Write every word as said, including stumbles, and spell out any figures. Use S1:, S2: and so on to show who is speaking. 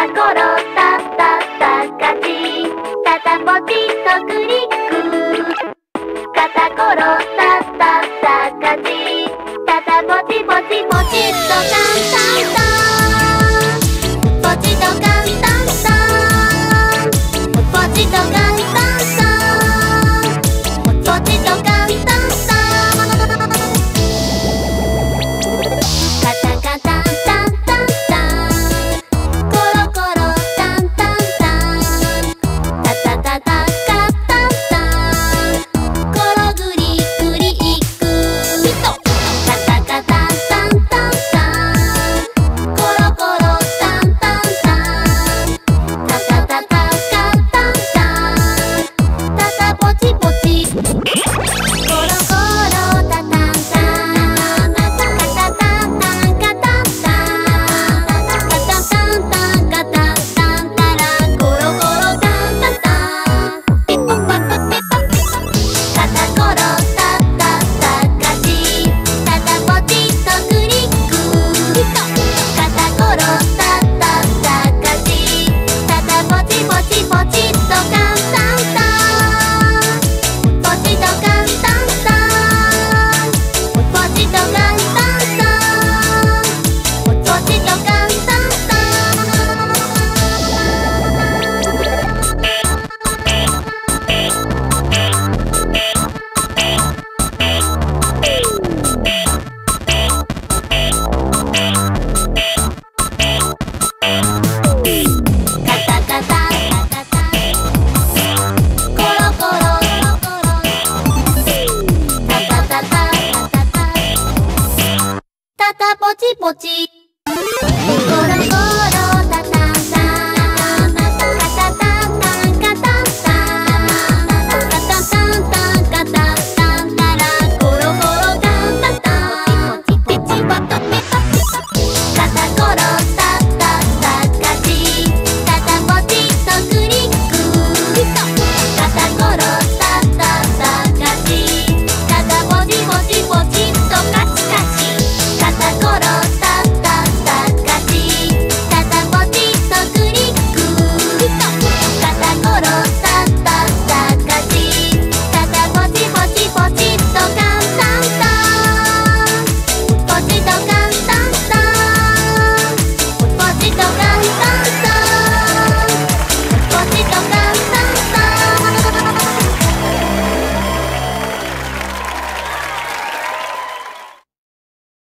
S1: タコロタタタカチタタポチッとクリック。カタコロタタタカチタタポチポチポチッと簡単だ。ポチッと簡単だ。ポチッと簡単だ。ポチッと簡単だ。カタカタタンタンタンコロコロタンタンタンタタタタカタンタンコログリグリックヒット。カタカタタンタンタンコロコロタンタンタンタタタタカタンタンタタポチポチコロコロタタンタンカタタタンタンカタンタンカタタンタンカタンタンタラコロコロタンタタンピッポッパッパッピッポッピッポッカタコロタタタカチタタポチッとクリックヒット。カタコロタタタカチタタポチポチポチッと簡単だ。ポチッと簡単だ。ポチッと簡単だ。ポチッと簡単だ。カタカタコロコロタタタタタタタタポチポチ。